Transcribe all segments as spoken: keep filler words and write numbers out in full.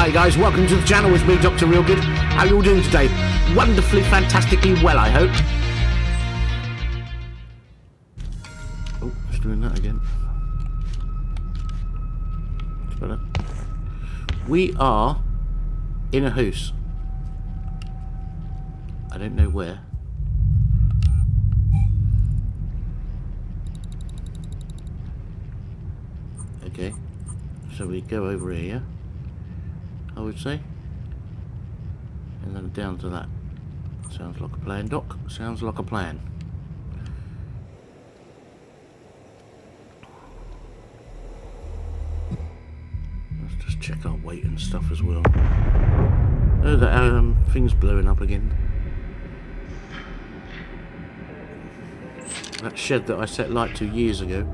Hi guys, welcome to the channel with me, Doctor Realgood. How are you all doing today? Wonderfully, fantastically well, I hope. Oh, just doing that again. It's better. We are in a house. I don't know where. Okay, so we go over here, I would say, and then down to that. Sounds like a plan, Doc. Sounds like a plan. Let's just check our weight and stuff as well. Oh, that um, thing's blowing up again. That shed that I set light to years ago.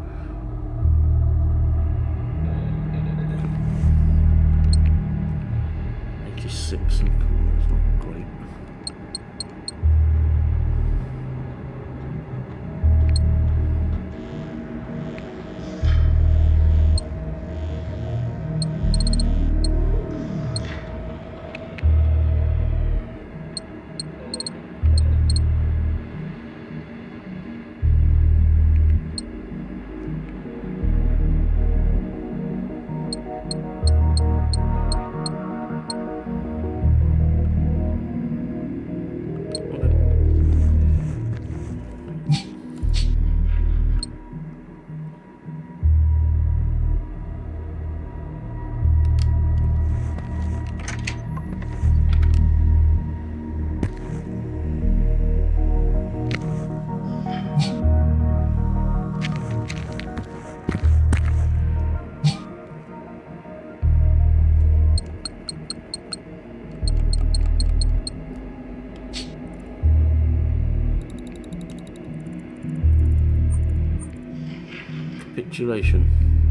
eighty-six, and it's not great. Capitulation.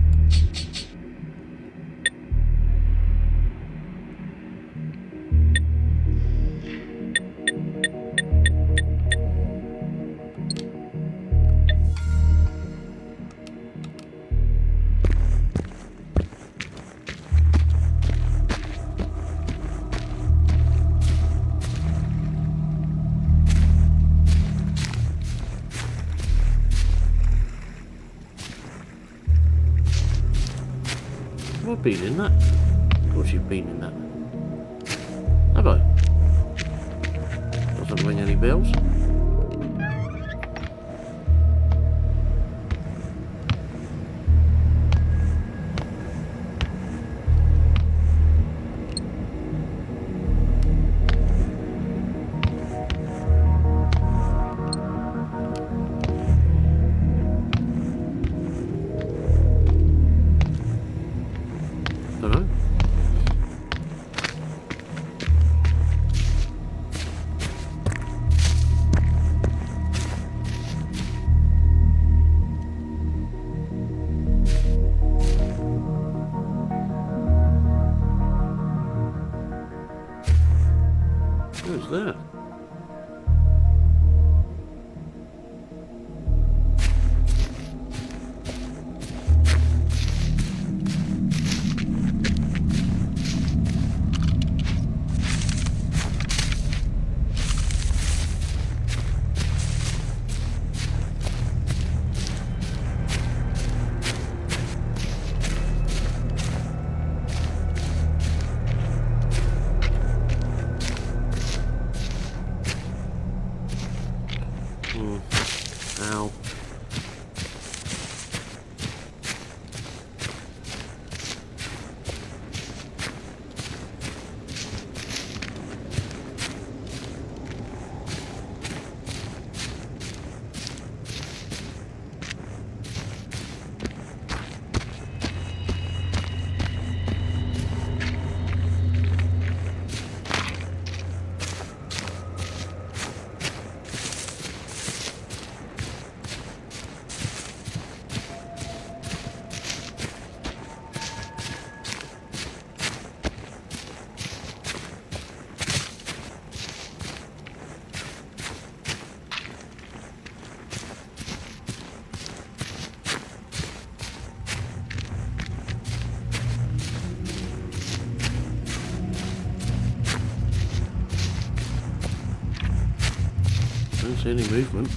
Have I been in that? Of course you've been in that. Have I? Doesn't ring any bells. Who's that? Hmm. Ow. Didn't see any movement.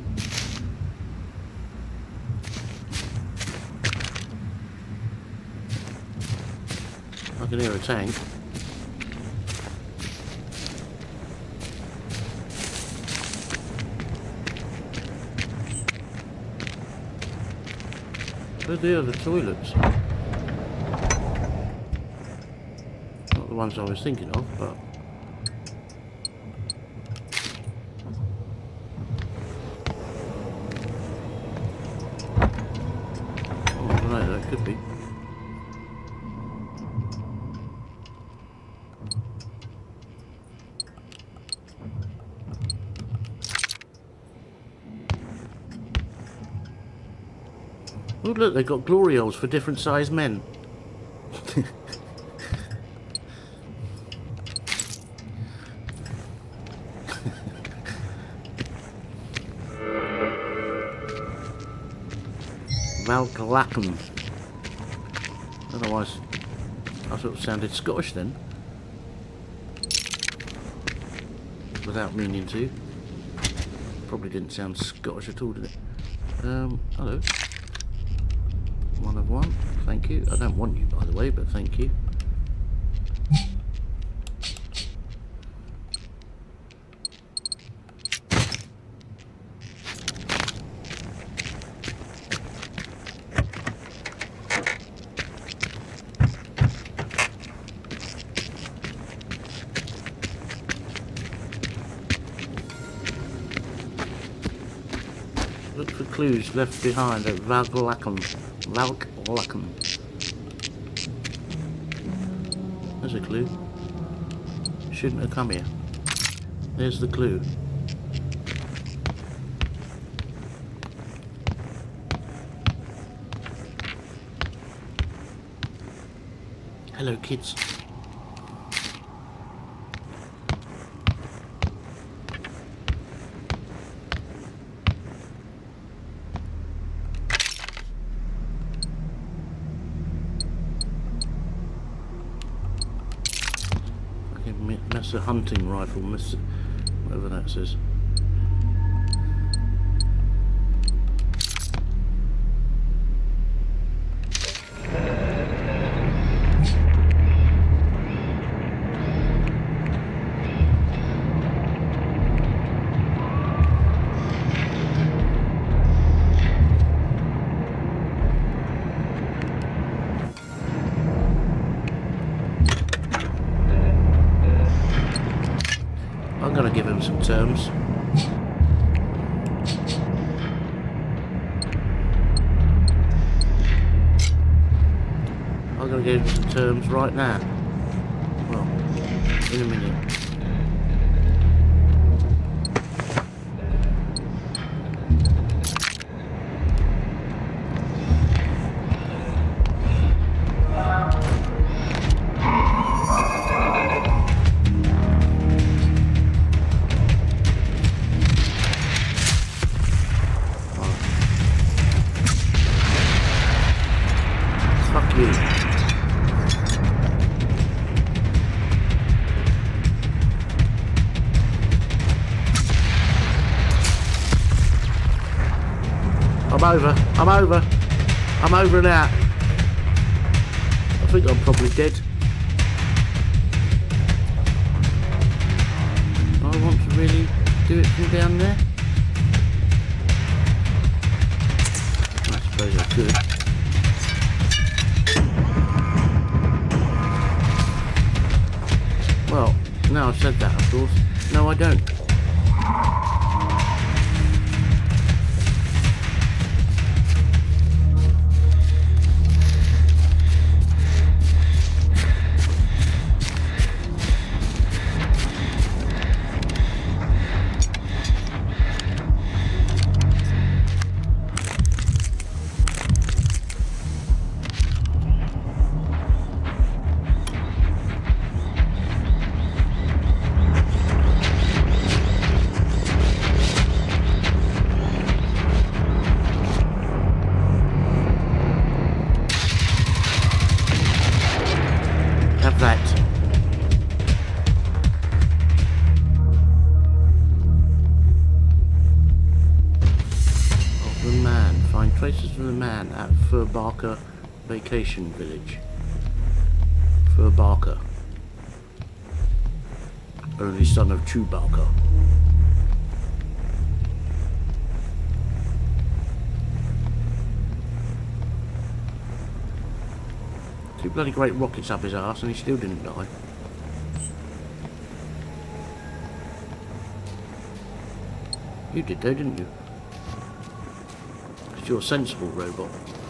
I can hear a tank. Where are the other toilets? Not the ones I was thinking of, but... Oh, I don't know, that could be. Oh look, they've got glory holes for different sized men. Valglacken. Otherwise, I sort of sounded Scottish then. Without meaning to. Probably didn't sound Scottish at all, did it? Um, hello. One of one, thank you. I don't want you, by the way, but thank you. Look for clues left behind at Valglacken. Valglacken. There's a clue. Shouldn't have come here. There's the clue. Hello, kids. That's a hunting rifle, miss, whatever that says. I'm going to give him some terms. I'm going to give him some terms right now. Well, in a minute. I'm over, I'm over, I'm over and out. I think I'm probably dead. Do I want to really do it from down there? I suppose I could. Well, now I've said that, of course. No, I don't. Traces of the man at Furbarker Vacation Village. Furbarker. Only son of Chewbacca. Two bloody great rockets up his arse and he still didn't die. You did though, didn't you? Because you're a sensible robot.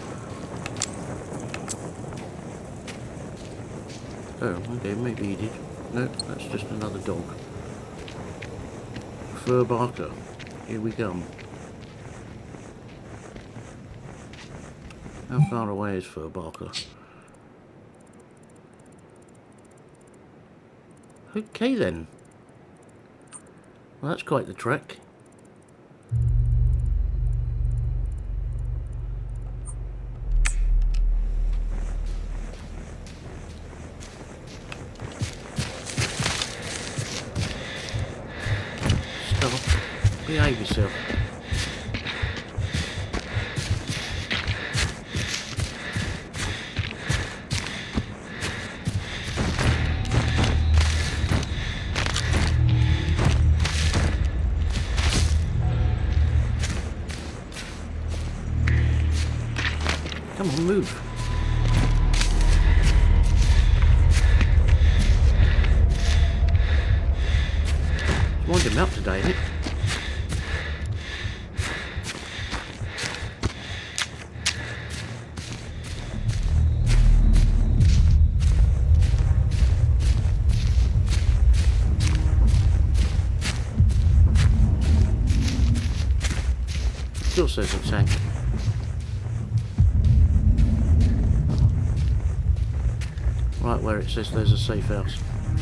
Oh, okay, maybe he did. No, that's just another dog. Furbarker. Here we come. How far away is Furbarker? Okay then. Well, that's quite the trek. Stop. Behave yourself. Come on, move. Wind him up today, isn't it? Still says a tank. Right where it says there's a safe house.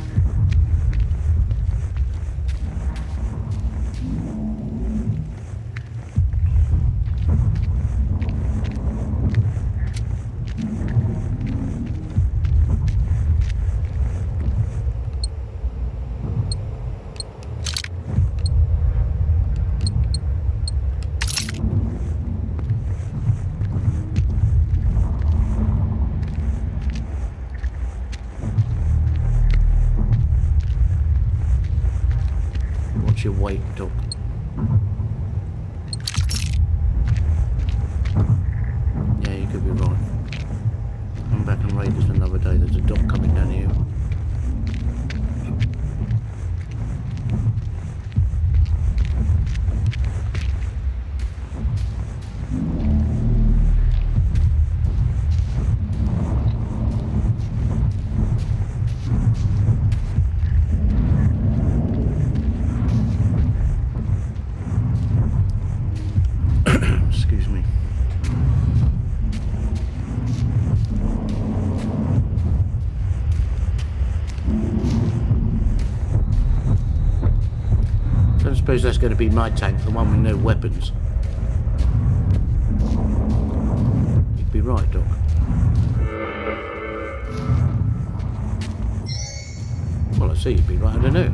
Your weight, dog. Yeah, you could be right. Come back and raid us another day. There's a dog coming down here. I suppose that's going to be my tank, the one with no weapons. You'd be right, Doc. Well, I see you'd be right, I don't know.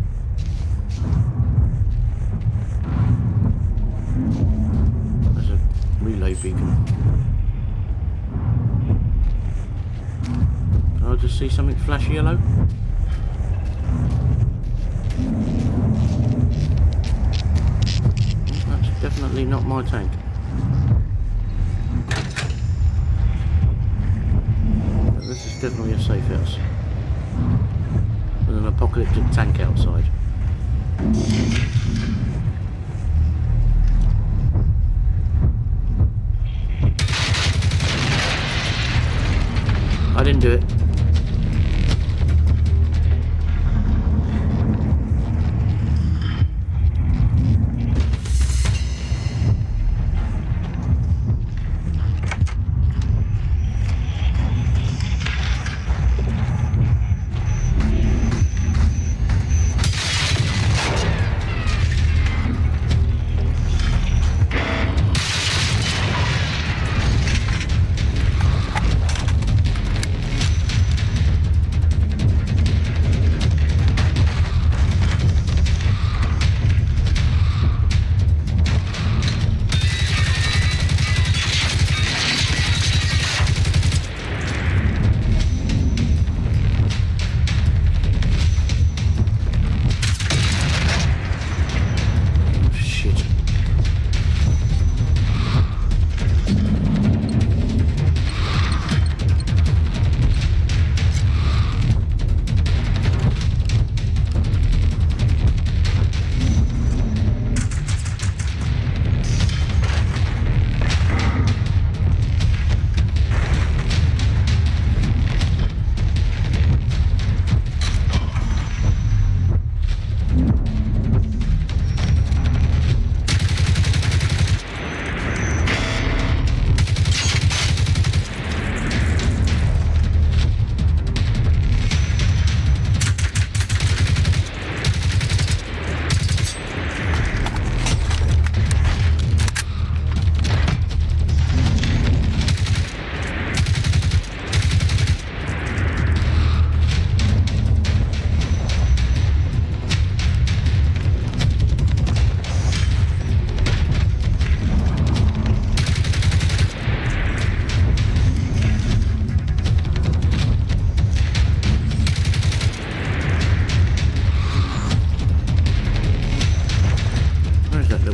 There's a relay beacon. Can I just see something flash yellow? Definitely not my tank. But this is definitely a safe house. With an apocalyptic tank outside. I didn't do it.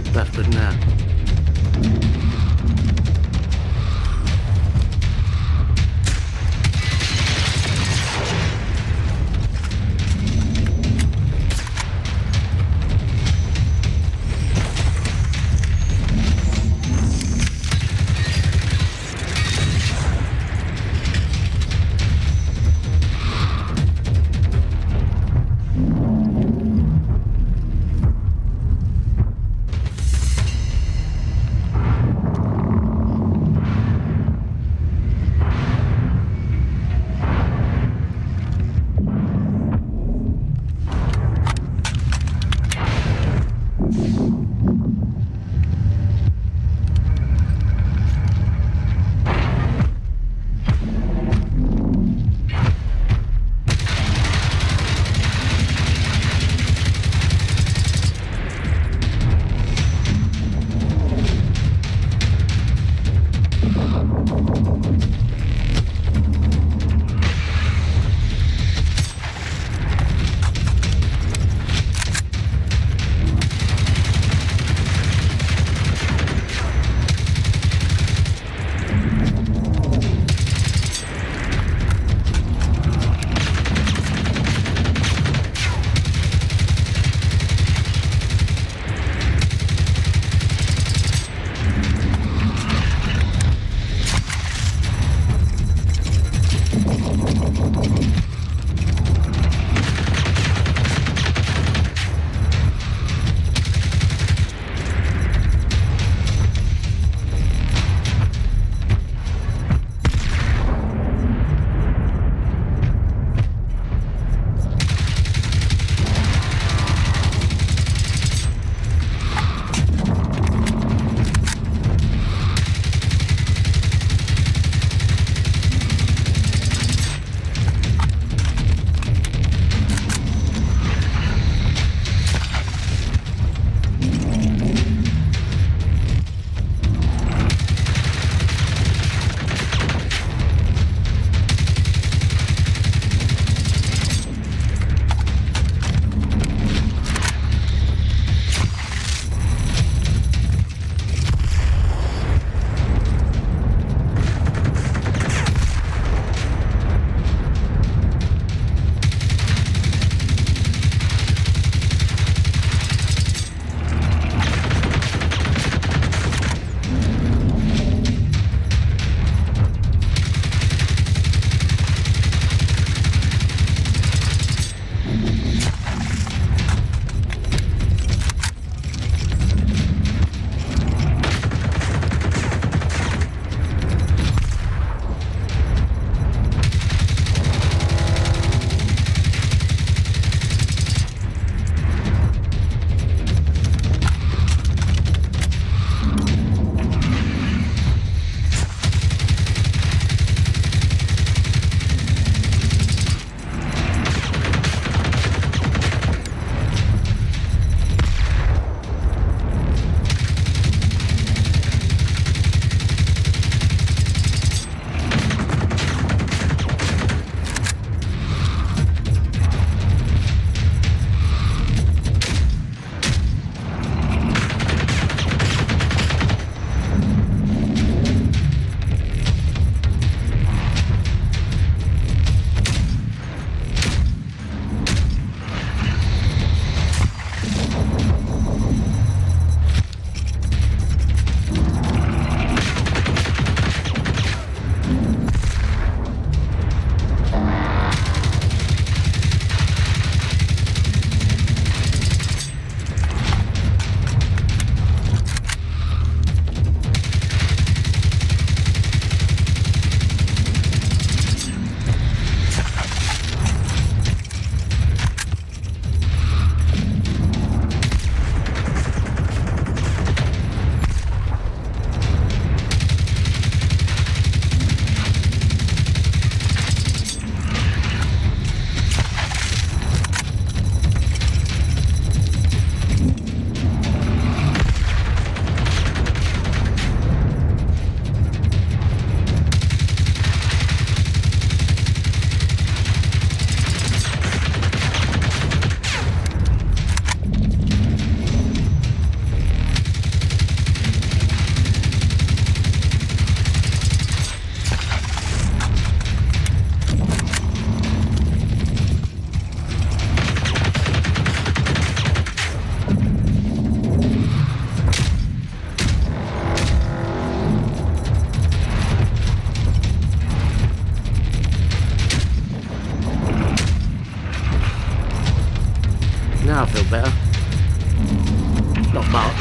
That's good now.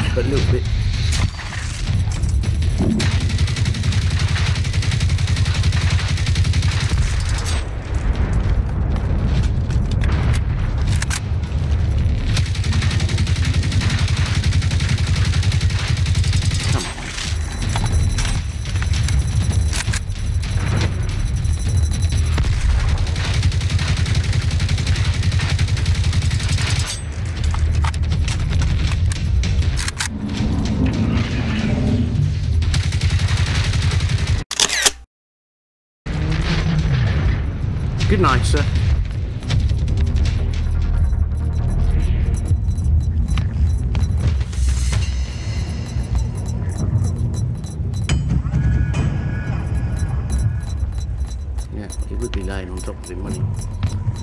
but a little bit. Good night, sir. Yeah, he would be laying on top of him, wouldn't he?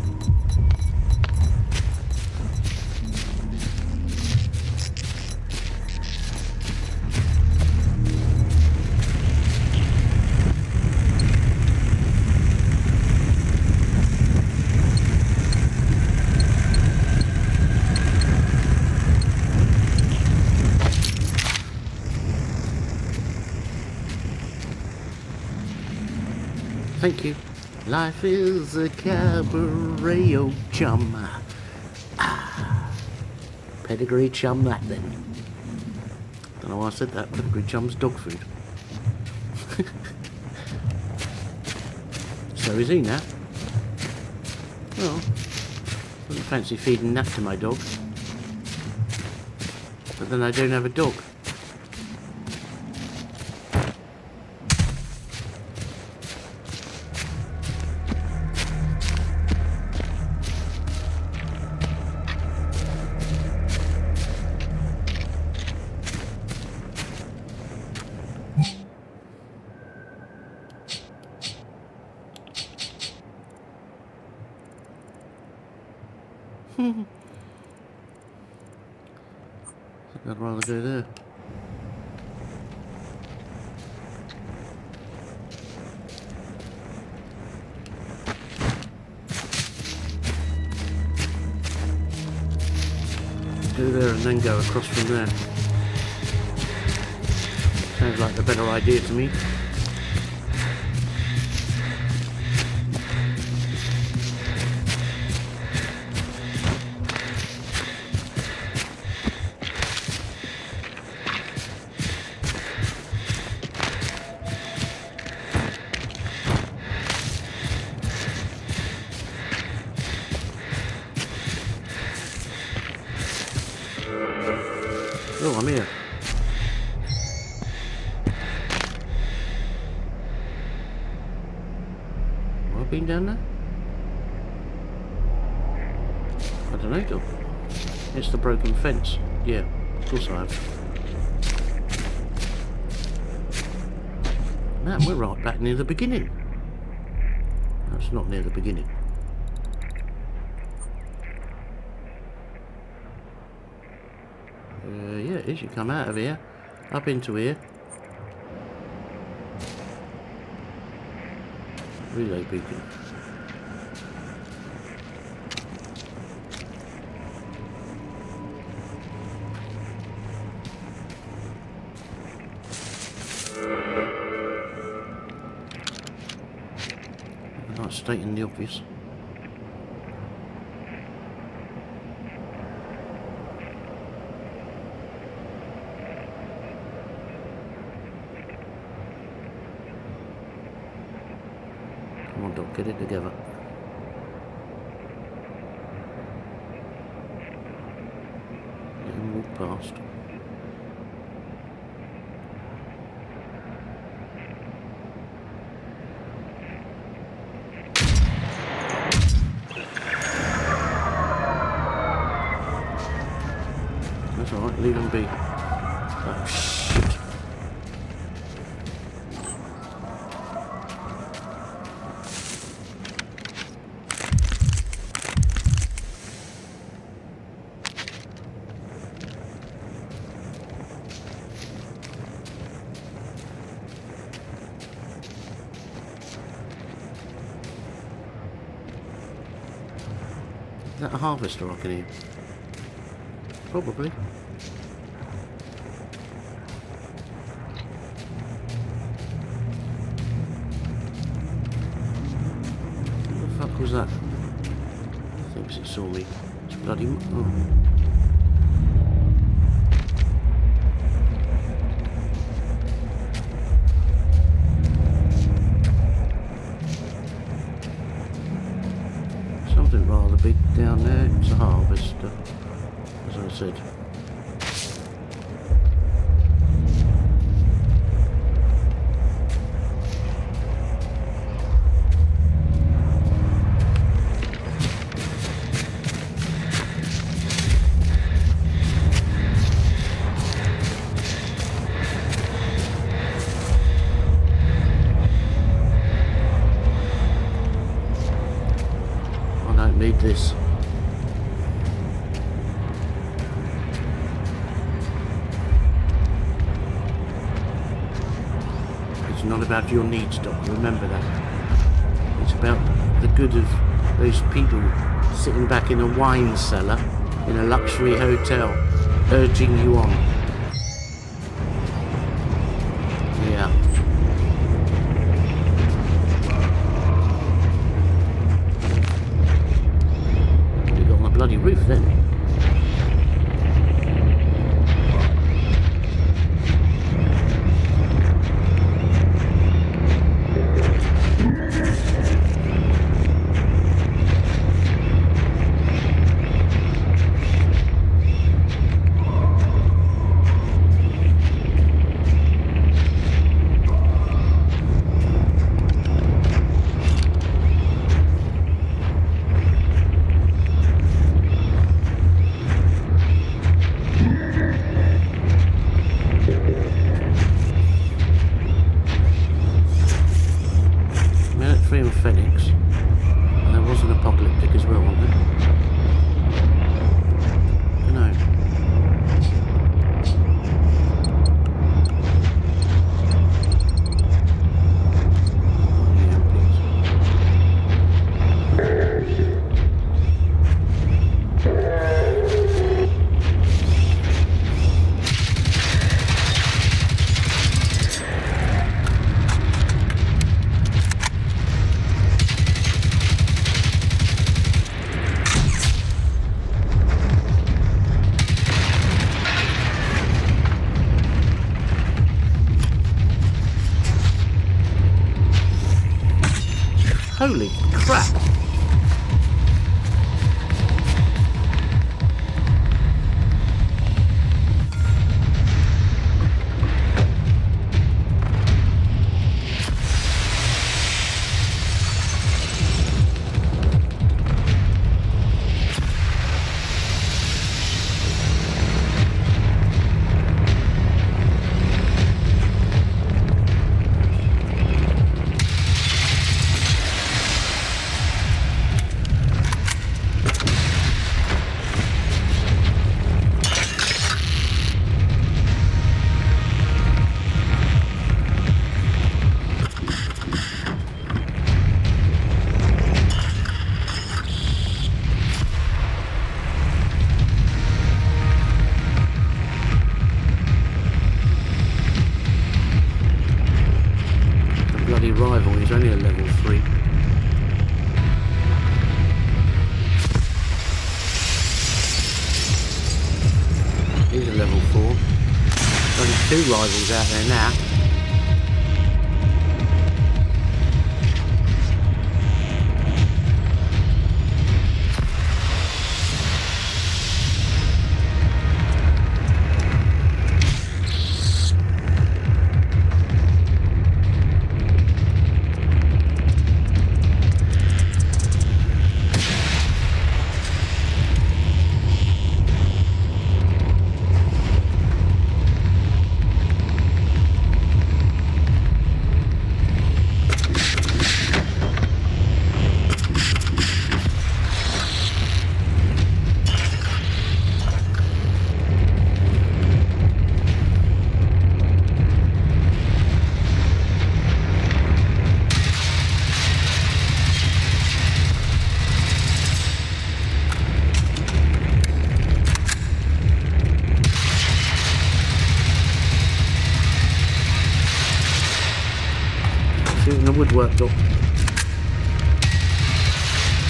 Thank you. Life is a cabaret, oh chum. Ah, pedigree chum that then. Don't know why I said that. Pedigree chum's dog food. So is he now. Well, wouldn't fancy feeding that to my dog. But then I don't have a dog. I'd rather go there. Go there and then go across from there. Sounds like the better idea to me. Oh, I'm here. Have I been down there? I don't know, Dog. It's the broken fence. Yeah, of course I have. Man, we're right back near the beginning. That's not near the beginning. Uh, yeah, it is. You come out of here, up into here. Relay beacon. I'm not stating the obvious. Come on, Doc, get it together. Let him walk past. That's alright, leave him be. Oh, shit. Is that a harvester I can hear? Probably. was that? Thinks it saw me. It's bloody... Oh. Something rather big down there. It's a harvester, as I said. Need this. It's not about your needs, Doc, remember that. It's about the good of those people sitting back in a wine cellar in a luxury hotel, urging you on. Yeah. Bloody roof then. Phoenix, and there was an apocalyptic as well, wasn't there? I know. Holy crap! Rival, he's only a level three. He's a level four. Only two rivals out there now. Shooting the woodwork, Doc.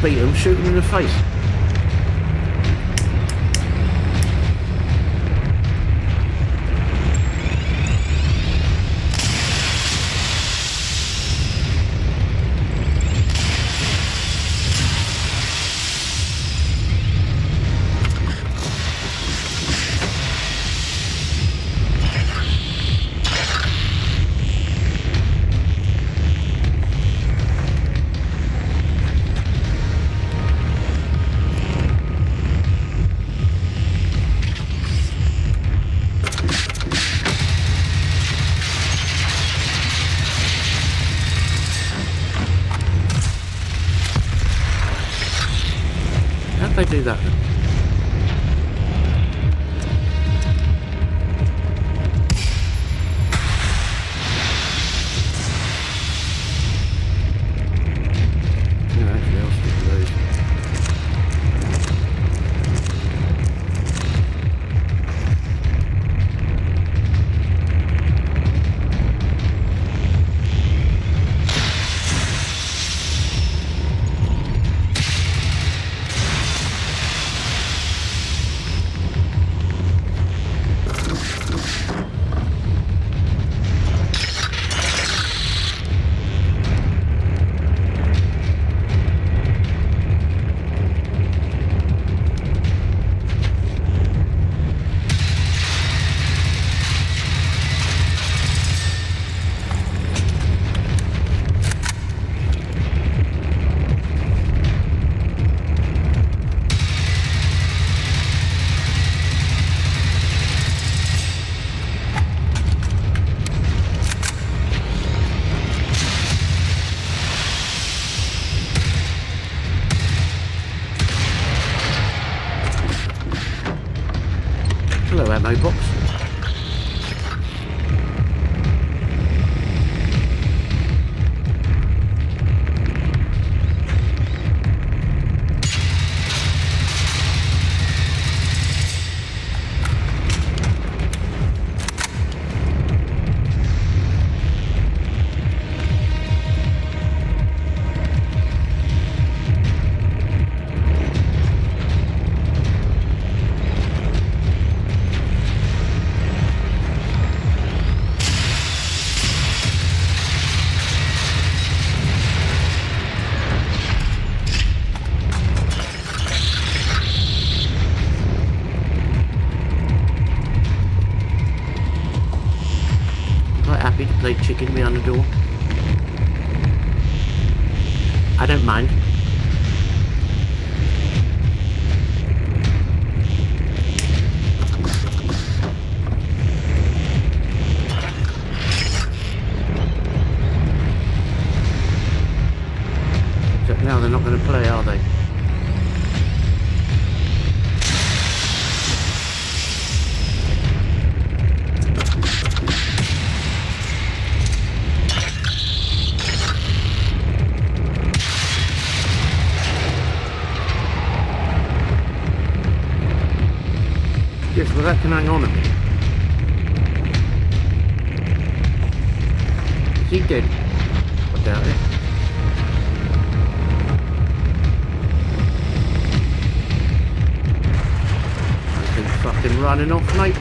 beat them, shoot them in the face. How'd they do that then? Yeah, actually I'll stick with those. Hello, ammo box. Happy to play chicken behind the door. I don't mind. Except now they're not going to play, are they? Yes, well that can hang on a minute. Is he dead? I doubt it. I've been fucking running off, mate.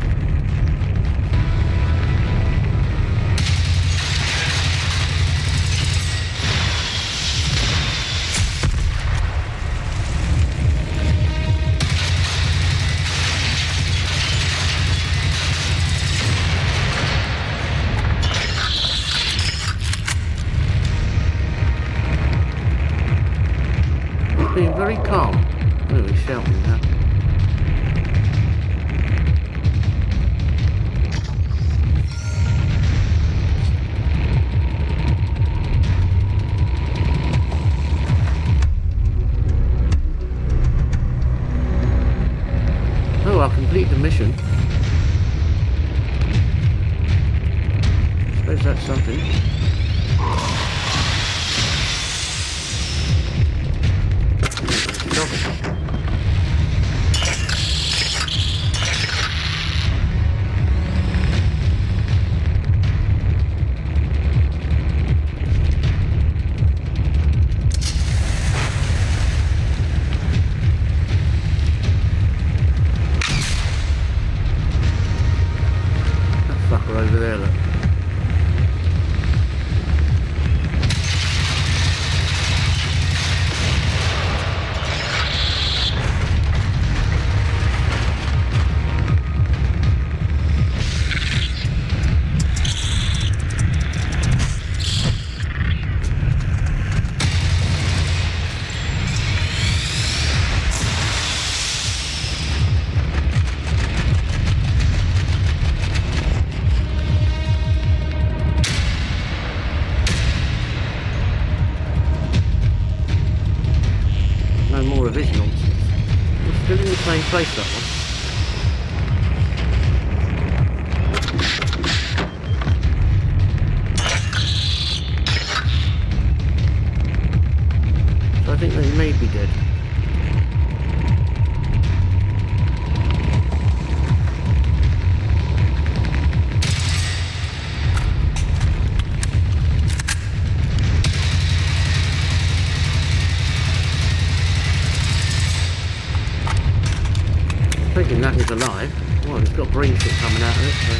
Being very calm. Oh, he's shouting now. Oh, I'll complete the mission. I suppose that's something. over there, look. More of his nonsense. We're still in the same place, that one. So I think they may be dead. Thinking that is alive. Well, it's got green shit coming out of it, so.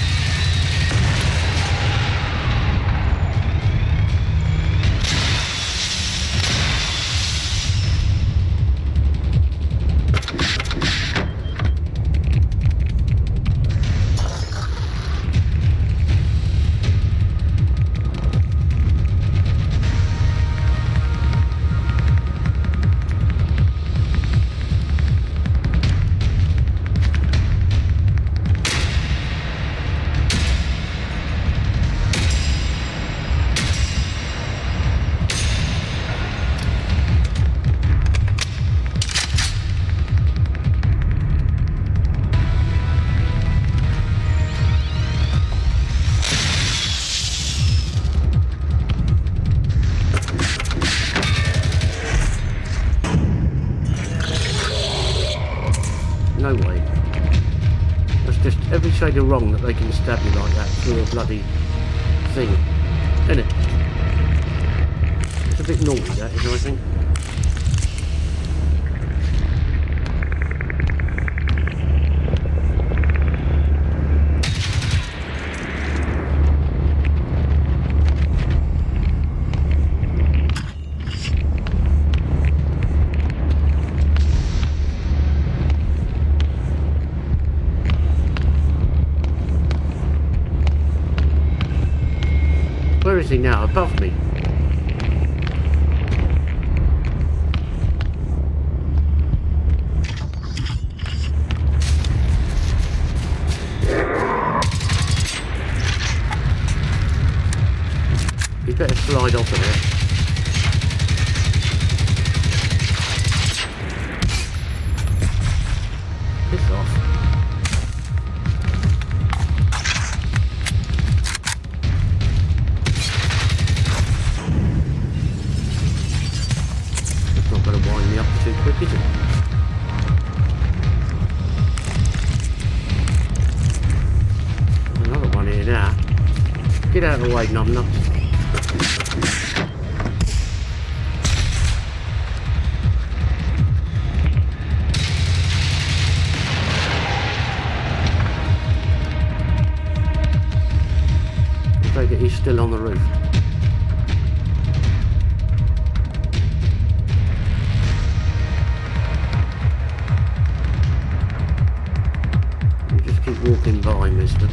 No way. That's just every shade of wrong that they can stab you like that through a bloody thing. Isn't it? It's a bit naughty, that is, I think. Where is he now? Above me? You better slide off of it. Piss off. Too quick, is it? Another one here now. Get out of the way, numbnuts. I take it he's still on the roof. Walking by, mister.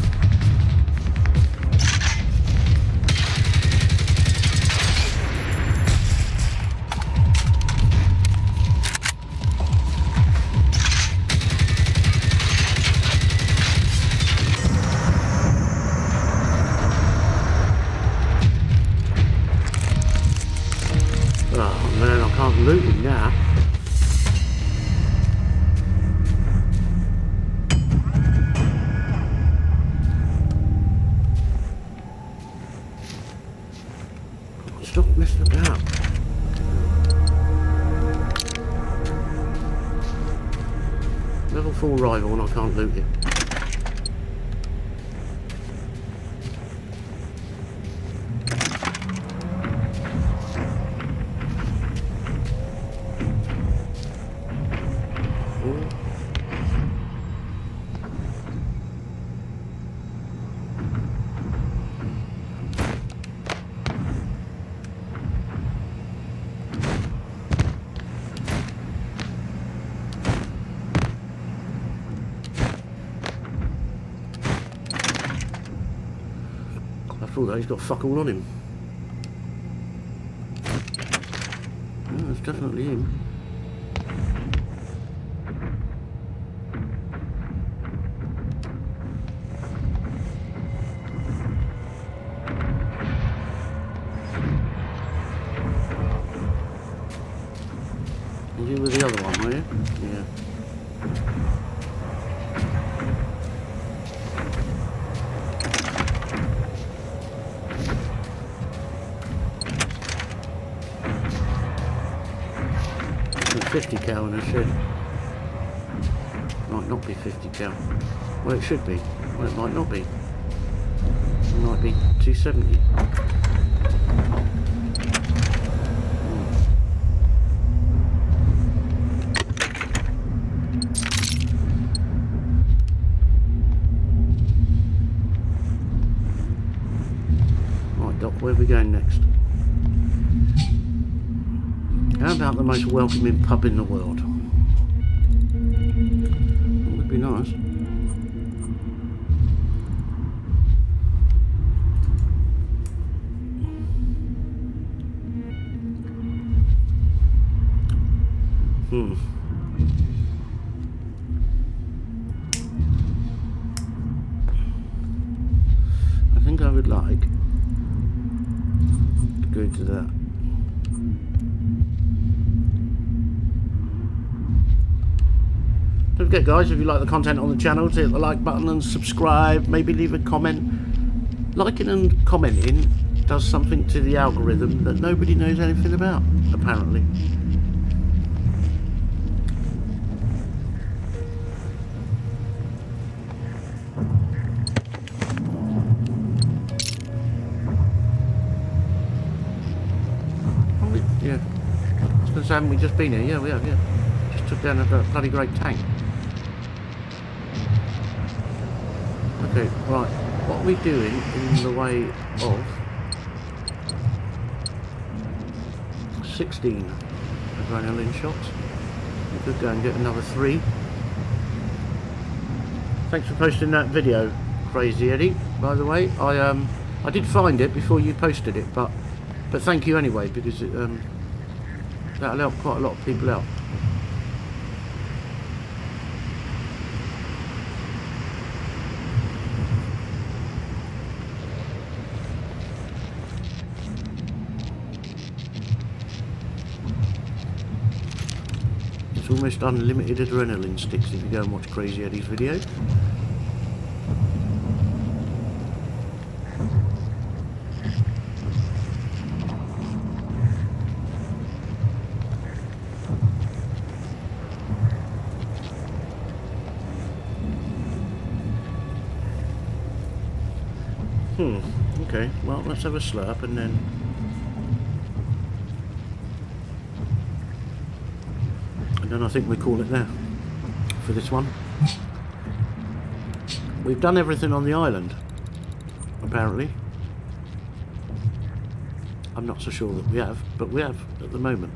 Oh man, I can't loot him now. Stop messing about. Level four rival and I can't loot it. After all that, he's got fuck all on him. Yeah, that's definitely him. You were the other one, were you? Yeah. fifty cal in a shed. Might not be fifty cal. Well, it should be. Well, it might not be. It might be two seventy. Right, Doc, where are we going next? How about the most welcoming pub in the world? That would be nice. Hmm. I think I would like to go to that. Don't forget, guys, if you like the content on the channel, to hit the like button and subscribe. Maybe leave a comment. Liking and commenting does something to the algorithm that nobody knows anything about, apparently. Oh, we, yeah. I was going to say, haven't we just been here? Yeah, we have, yeah. Just took down a bloody great tank. Okay, right, what are we doing in the way of sixteen adrenaline shots? We could go and get another three. Thanks for posting that video, Crazy Eddie, by the way. I um I did find it before you posted it, but but thank you anyway, because it um that'll help quite a lot of people out. Almost unlimited adrenaline sticks if you go and watch Crazy Eddie's video. Hmm, okay, well, let's have a slurp and then and I think we call it there for this one. We've done everything on the island, apparently. I'm not so sure that we have, but we have at the moment.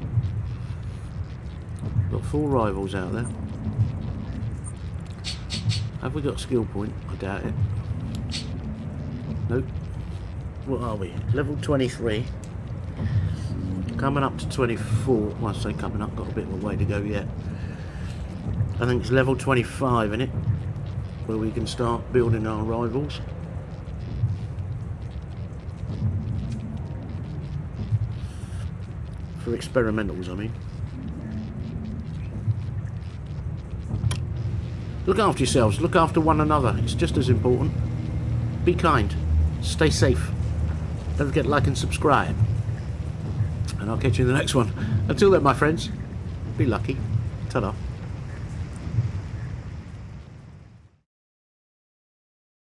Got four rivals out there. Have we got skill point? I doubt it. Nope. What are we? Level twenty-three. Coming up to twenty-four. Well, I say coming up, got a bit of a way to go yet. I think it's level twenty-five in it, where we can start building our rivals. For experimentals, I mean. Look after yourselves, look after one another, it's just as important. Be kind, stay safe. Don't forget to like and subscribe. And I'll catch you in the next one. Until then, my friends, be lucky. Ta-da.